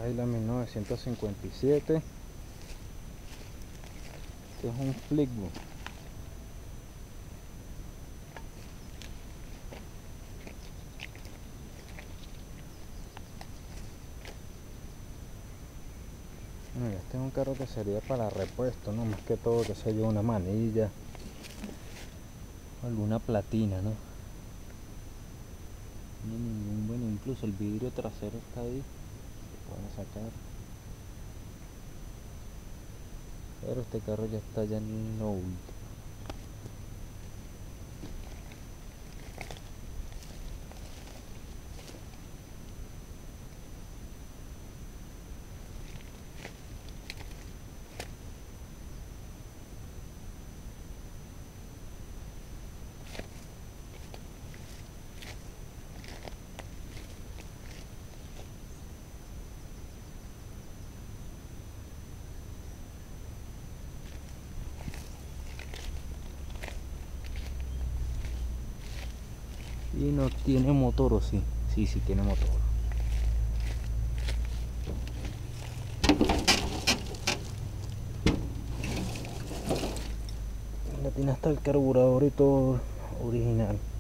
Skyline 1957. Este es un Fleetwood. Bueno, este es un carro que sería para repuesto, ¿no? Más que todo, que se lleve una manilla, alguna platina, ¿no? No hay ningún, bueno, incluso el vidrio trasero está ahí, se puede sacar. Pero este carro ya está ya en lo último. Y no tiene motor, ¿o sí? Sí, sí tiene motor. Ya tiene hasta el carburador y todo original.